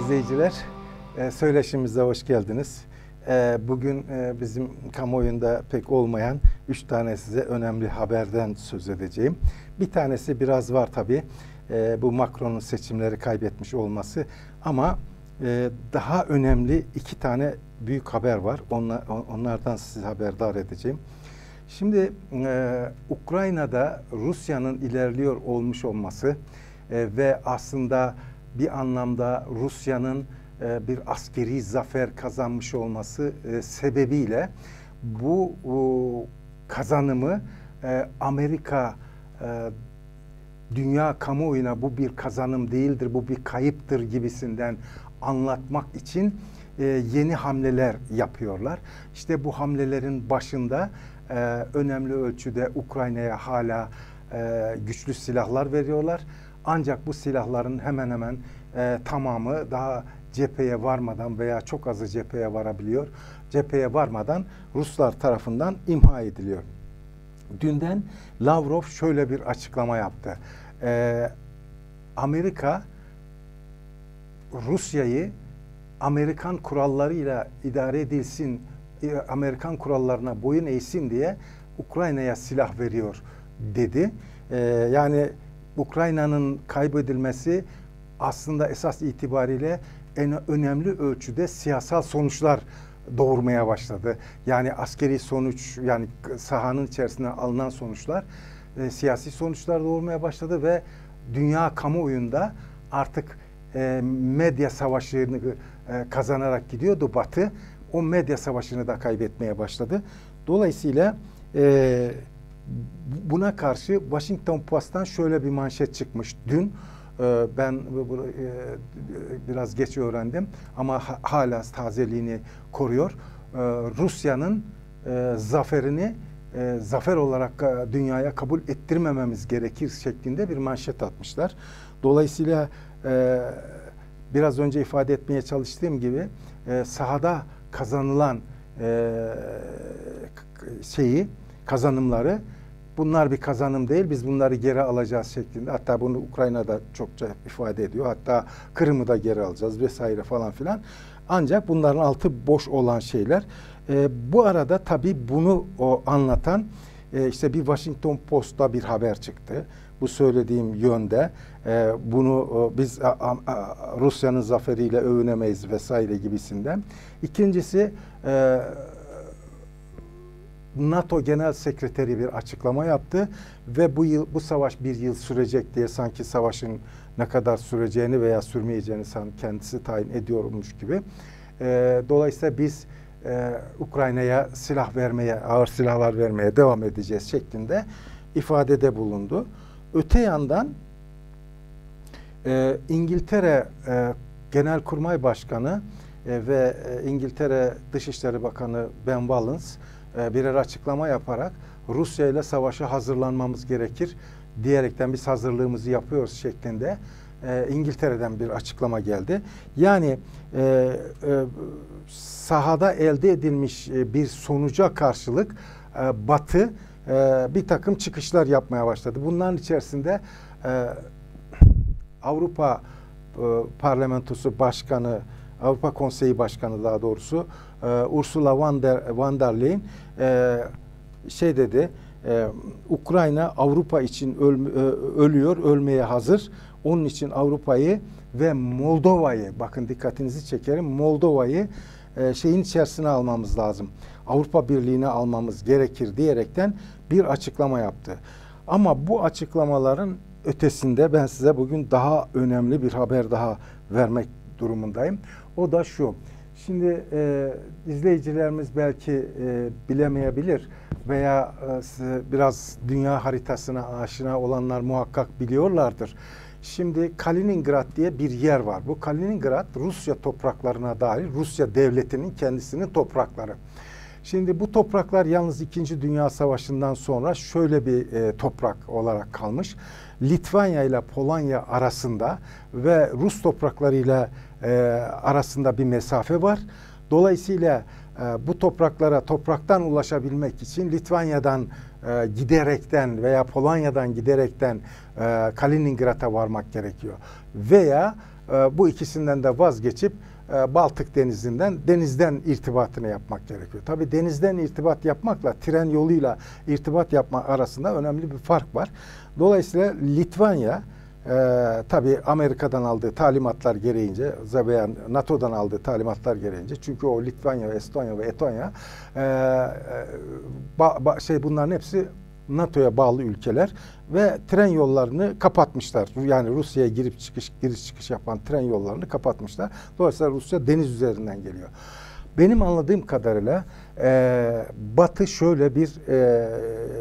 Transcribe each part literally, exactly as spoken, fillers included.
izleyiciler, söyleşimize hoş geldiniz. Bugün bizim kamuoyunda pek olmayan üç tane size önemli haberden söz edeceğim. Bir tanesi biraz var tabii, bu Macron'un seçimleri kaybetmiş olması, ama daha önemli iki tane büyük haber var. Onlar, onlardan sizi haberdar edeceğim. Şimdi e, Ukrayna'da Rusya'nın ilerliyor olmuş olması e, ve aslında bir anlamda Rusya'nın e, bir askeri zafer kazanmış olması e, sebebiyle bu o, kazanımı e, Amerika e, dünya kamuoyuna bu bir kazanım değildir, bu bir kayıptır gibisinden anlatmak için e, yeni hamleler yapıyorlar. İşte bu hamlelerin başında e, önemli ölçüde Ukrayna'ya hala e, güçlü silahlar veriyorlar. Ancak bu silahların hemen hemen e, tamamı daha cepheye varmadan veya çok azı cepheye varabiliyor. Cepheye varmadan Ruslar tarafından imha ediliyor. Dünden Lavrov şöyle bir açıklama yaptı. E, Amerika Rusya'yı Amerikan kurallarıyla idare edilsin, Amerikan kurallarına boyun eğsin diye Ukrayna'ya silah veriyor dedi. Ee, yani Ukrayna'nın kaybedilmesi aslında esas itibariyle en önemli ölçüde siyasal sonuçlar doğurmaya başladı. Yani askeri sonuç, yani sahanın içerisinde alınan sonuçlar e, siyasi sonuçlar doğurmaya başladı ve dünya kamuoyunda artık e, medya savaşını e, kazanarak gidiyordu Batı. O medya savaşını da kaybetmeye başladı. Dolayısıyla e, buna karşı Washington Post'tan şöyle bir manşet çıkmış dün. E, ben e, biraz geç öğrendim ama ha, hala tazeliğini koruyor. E, Rusya'nın e, zaferini e, zafer olarak e, dünyaya kabul ettirmememiz gerekir şeklinde bir manşet atmışlar. Dolayısıyla e, biraz önce ifade etmeye çalıştığım gibi e, sahada kazanılan e, şeyi, kazanımları, bunlar bir kazanım değil, biz bunları geri alacağız şeklinde. Hatta bunu Ukrayna'da çokça ifade ediyor. Hatta Kırım'ı da geri alacağız vesaire falan filan. Ancak bunların altı boş olan şeyler. E, bu arada tabii bunu o anlatan e, işte bir Washington Post'ta bir haber çıktı. Bu söylediğim yönde e, bunu e, biz Rusya'nın zaferiyle övünemeyiz vesaire gibisinden. İkincisi e, NATO Genel Sekreteri bir açıklama yaptı ve bu yıl bu savaş bir yıl sürecek diye, sanki savaşın ne kadar süreceğini veya sürmeyeceğini kendisi tayin ediyormuş gibi. E, dolayısıyla biz e, Ukrayna'ya silah vermeye, ağır silahlar vermeye devam edeceğiz şeklinde ifadede bulundu. Öte yandan e, İngiltere e, Genelkurmay Başkanı e, ve e, İngiltere Dışişleri Bakanı Ben Wallace e, birer açıklama yaparak Rusya ile savaşa hazırlanmamız gerekir diyerekten biz hazırlığımızı yapıyoruz şeklinde e, İngiltere'den bir açıklama geldi. Yani e, e, sahada elde edilmiş e, bir sonuca karşılık e, Batı bir takım çıkışlar yapmaya başladı. Bunların içerisinde e, Avrupa e, Parlamentosu Başkanı, Avrupa Konseyi Başkanı daha doğrusu e, Ursula von der, von der Leyen e, şey dedi, e, Ukrayna Avrupa için öl, e, ölüyor, ölmeye hazır. Onun için Avrupa'yı ve Moldova'yı, bakın dikkatinizi çekerim, Moldova'yı e, şeyin içerisine almamız lazım. Avrupa Birliği'ne almamız gerekir diyerekten bir açıklama yaptı. Ama bu açıklamaların ötesinde ben size bugün daha önemli bir haber daha vermek durumundayım. O da şu. Şimdi e, izleyicilerimiz belki e, bilemeyebilir veya e, biraz dünya haritasına aşina olanlar muhakkak biliyorlardır. Şimdi Kaliningrad diye bir yer var. Bu Kaliningrad Rusya topraklarına dahil, Rusya devletinin kendisinin toprakları. Şimdi bu topraklar yalnız İkinci Dünya Savaşı'ndan sonra şöyle bir e, toprak olarak kalmış. Litvanya ile Polonya arasında ve Rus topraklarıyla e, arasında bir mesafe var. Dolayısıyla e, bu topraklara topraktan ulaşabilmek için Litvanya'dan e, giderekten veya Polonya'dan giderekten e, Kaliningrad'a varmak gerekiyor. Veya e, bu ikisinden de vazgeçip e, Baltık Denizi'nden denizden irtibatını yapmak gerekiyor. Tabii denizden irtibat yapmakla tren yoluyla irtibat yapma arasında önemli bir fark var. Dolayısıyla Litvanya Ee, tabii Amerika'dan aldığı talimatlar gereğince veya NATO'dan aldığı talimatlar gereğince, çünkü o Litvanya, Estonya ve Etonya e, ba, ba, şey bunların hepsi NATO'ya bağlı ülkeler ve tren yollarını kapatmışlar. Yani Rusya'ya girip çıkış giriş çıkış yapan tren yollarını kapatmışlar. Dolayısıyla Rusya deniz üzerinden geliyor. Benim anladığım kadarıyla e, Batı şöyle bir e,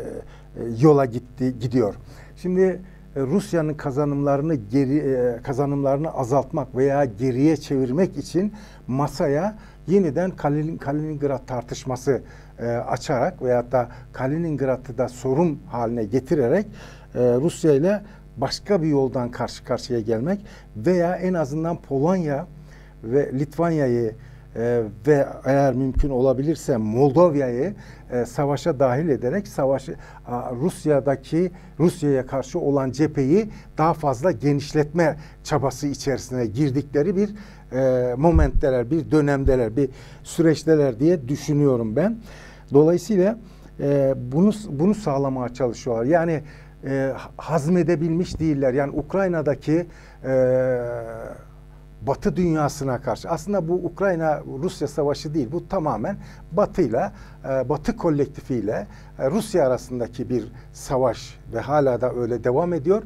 yola gitti gidiyor. Şimdi Rusya'nın kazanımlarını geri kazanımlarını azaltmak veya geriye çevirmek için masaya yeniden Kalin, Kaliningrad tartışması e, açarak veyahut da Kaliningrad'ı da sorun haline getirerek e, Rusya ile başka bir yoldan karşı karşıya gelmek veya en azından Polonya ve Litvanya'yı e, ve eğer mümkün olabilirse Moldova'yı e, savaşa dahil ederek savaşı a, Rusya'daki Rusya'ya karşı olan cepheyi daha fazla genişletme çabası içerisine girdikleri bir e, momentteler, bir dönemdeler, bir süreçteler diye düşünüyorum ben. Dolayısıyla e, bunu bunu sağlamaya çalışıyorlar. Yani e, hazmedebilmiş değiller. Yani Ukrayna'daki e, Batı dünyasına karşı, aslında bu Ukrayna-Rusya savaşı değil, bu tamamen Batı'yla, Batı kolektifiyle Rusya arasındaki bir savaş ve hala da öyle devam ediyor.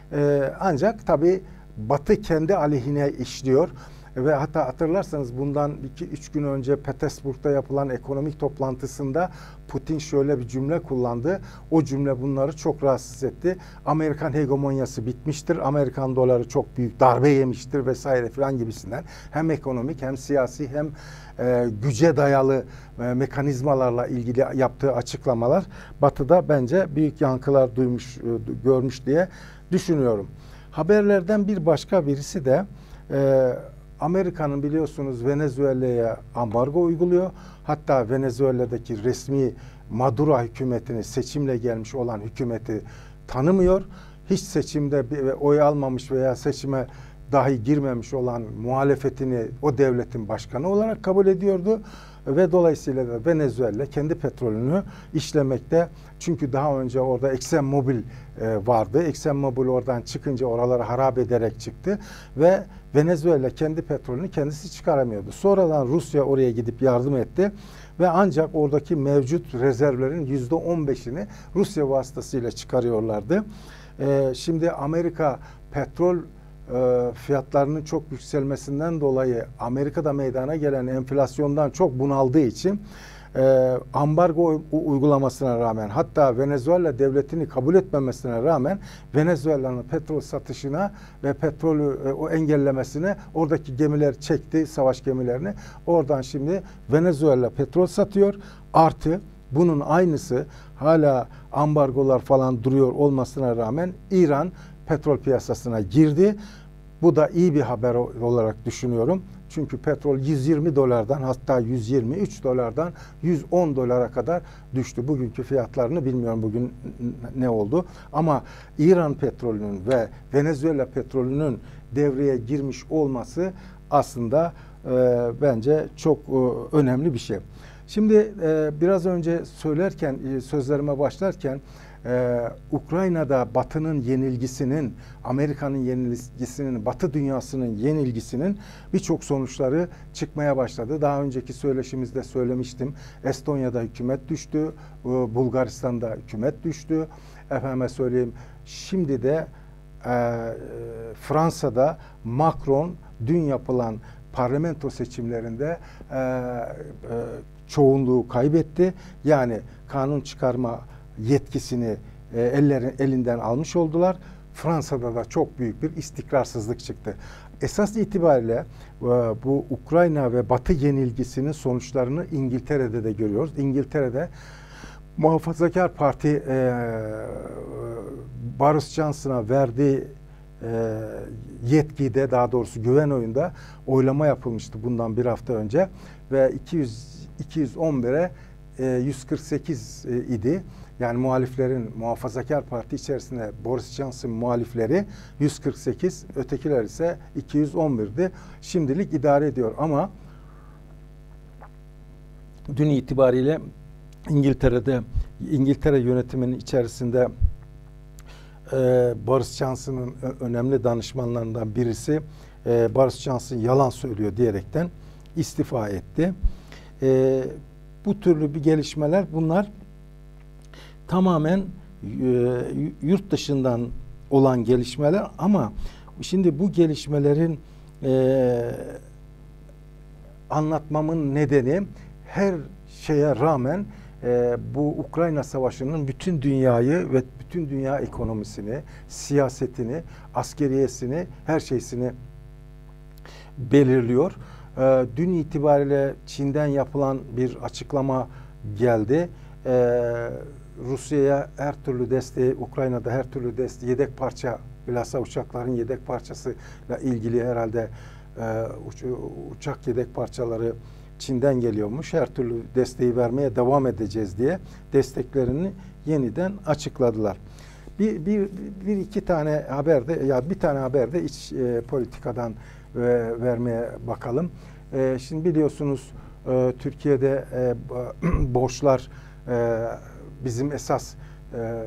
Ancak tabii Batı kendi aleyhine işliyor. Ve hatta hatırlarsanız bundan iki üç gün önce Petersburg'da yapılan ekonomik toplantısında Putin şöyle bir cümle kullandı. O cümle bunları çok rahatsız etti. Amerikan hegemonyası bitmiştir. Amerikan doları çok büyük darbe yemiştir vesaire filan gibisinden. Hem ekonomik hem siyasi hem e, güce dayalı e, mekanizmalarla ilgili yaptığı açıklamalar Batı'da bence büyük yankılar duymuş, e, görmüş diye düşünüyorum. Haberlerden bir başka birisi de e, Amerika'nın biliyorsunuz Venezuela'ya ambargo uyguluyor. Hatta Venezuela'daki resmi Maduro hükümetini, seçimle gelmiş olan hükümeti tanımıyor. Hiç seçimde oy almamış veya seçime dahi girmemiş olan muhalefetini o devletin başkanı olarak kabul ediyordu. Ve dolayısıyla da Venezuela kendi petrolünü işlemekte. Çünkü daha önce orada ExxonMobil e, vardı. ExxonMobil oradan çıkınca oraları harap ederek çıktı. Ve Venezuela kendi petrolünü kendisi çıkaramıyordu. Sonradan Rusya oraya gidip yardım etti. Ve ancak oradaki mevcut rezervlerin yüzde on beşini Rusya vasıtasıyla çıkarıyorlardı. E, şimdi Amerika petrol E, fiyatlarının çok yükselmesinden dolayı Amerika'da meydana gelen enflasyondan çok bunaldığı için e, ambargo uygulamasına rağmen, hatta Venezuela devletini kabul etmemesine rağmen Venezuela'nın petrol satışına ve petrolü e, o engellemesine oradaki gemiler çekti, savaş gemilerini. Oradan şimdi Venezuela petrol satıyor. Artı bunun aynısı hala ambargolar falan duruyor olmasına rağmen İran petrol piyasasına girdi. Bu da iyi bir haber olarak düşünüyorum. Çünkü petrol yüz yirmi dolardan, hatta yüz yirmi üç dolardan yüz on dolara kadar düştü. Bugünkü fiyatlarını bilmiyorum bugün ne oldu. Ama İran petrolünün ve Venezuela petrolünün devreye girmiş olması aslında e, bence çok e, önemli bir şey. Şimdi e, biraz önce söylerken, e, sözlerime başlarken Ee, Ukrayna'da Batı'nın yenilgisinin, Amerika'nın yenilgisinin, Batı dünyasının yenilgisinin birçok sonuçları çıkmaya başladı. Daha önceki söyleşimizde söylemiştim. Estonya'da hükümet düştü, Bulgaristan'da hükümet düştü. Efendime söyleyeyim, şimdi de e, Fransa'da Macron dün yapılan parlamento seçimlerinde e, e, çoğunluğu kaybetti. Yani kanun çıkarma yetkisini e, ellerin elinden almış oldular. Fransa'da da çok büyük bir istikrarsızlık çıktı. Esas itibariyle e, bu Ukrayna ve Batı yenilgisinin sonuçlarını İngiltere'de de görüyoruz. İngiltere'de Muhafazakar Parti e, Boris Johnson'a verdiği e, yetkide, daha doğrusu güven oyunda oylama yapılmıştı bundan bir hafta önce ve iki yüz iki yüz on bire yüz kırk sekiz idi. Yani muhaliflerin, Muhafazakar Parti içerisinde Boris Johnson muhalifleri yüz kırk sekiz, ötekiler ise iki yüz on birdi. Şimdilik idare ediyor ama dün itibariyle İngiltere'de, İngiltere yönetiminin içerisinde e, Boris Johnson'ın önemli danışmanlarından birisi e, Boris Johnson yalan söylüyor diyerekten istifa etti. E, bu türlü bir gelişmeler, bunlar tamamen e, yurt dışından olan gelişmeler ama şimdi bu gelişmelerin e, anlatmamın nedeni, her şeye rağmen e, bu Ukrayna Savaşı'nın bütün dünyayı ve bütün dünya ekonomisini, siyasetini, askeriyesini, her şeysini belirliyor. E, dün itibariyle Çin'den yapılan bir açıklama geldi. E, Rusya'ya her türlü desteği, Ukrayna'da her türlü desteği, yedek parça, bilhassa uçakların yedek parçasıyla ilgili herhalde e, uç, uçak yedek parçaları Çin'den geliyormuş. Her türlü desteği vermeye devam edeceğiz diye desteklerini yeniden açıkladılar. Bir, bir, bir iki tane haberde, ya bir tane haberde iç e, politikadan e, vermeye bakalım. E, şimdi biliyorsunuz e, Türkiye'de e, borçlar e, bizim esas e,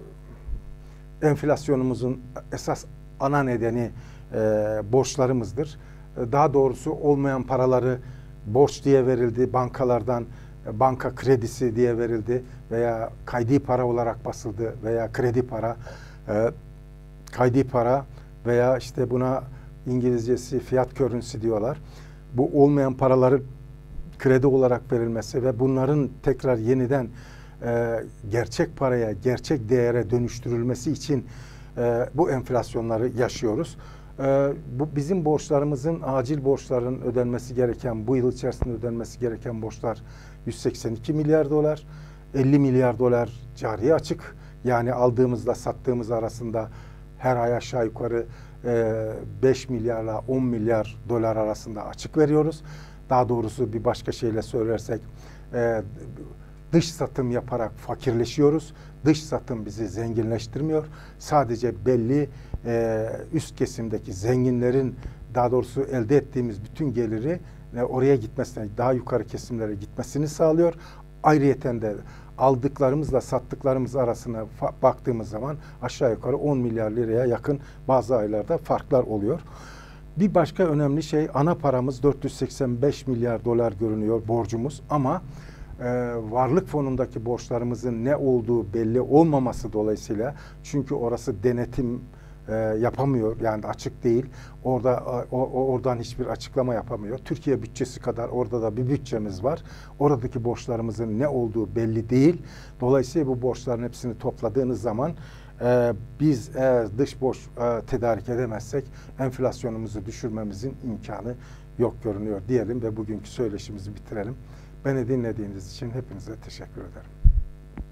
enflasyonumuzun esas ana nedeni e, borçlarımızdır. E, daha doğrusu olmayan paraları borç diye verildi bankalardan, e, banka kredisi diye verildi veya kaydi para olarak basıldı veya kredi para, e, kaydi para veya işte buna İngilizcesi fiyat currency diyorlar. Bu olmayan paraları kredi olarak verilmesi ve bunların tekrar yeniden e, gerçek paraya, gerçek değere dönüştürülmesi için e, bu enflasyonları yaşıyoruz. E, bu bizim borçlarımızın, acil borçların ödenmesi gereken, bu yıl içerisinde ödenmesi gereken borçlar yüz seksen iki milyar dolar, elli milyar dolar cari açık. Yani aldığımızla sattığımız arasında her ay aşağı yukarı e, beş milyarla on milyar dolar arasında açık veriyoruz. Daha doğrusu bir başka şeyle söylersek e, dış satım yaparak fakirleşiyoruz. Dış satım bizi zenginleştirmiyor. Sadece belli e, üst kesimdeki zenginlerin, daha doğrusu elde ettiğimiz bütün geliri e, oraya gitmesine, daha yukarı kesimlere gitmesini sağlıyor. Ayrıyeten de aldıklarımızla sattıklarımız arasına baktığımız zaman aşağı yukarı on milyar liraya yakın bazı aylarda farklar oluyor. Bir başka önemli şey, ana paramız dört yüz seksen beş milyar dolar görünüyor borcumuz ama e, varlık fonundaki borçlarımızın ne olduğu belli olmaması dolayısıyla, çünkü orası denetim e, yapamıyor, yani açık değil. Orada o, oradan hiçbir açıklama yapamıyor. Türkiye bütçesi kadar orada da bir bütçemiz var. Oradaki borçlarımızın ne olduğu belli değil. Dolayısıyla bu borçların hepsini topladığınız zaman Ee, biz eğer dış borç e, tedarik edemezsek enflasyonumuzu düşürmemizin imkanı yok görünüyor diyelim ve bugünkü söyleşimizi bitirelim. Beni dinlediğiniz için hepinize teşekkür ederim.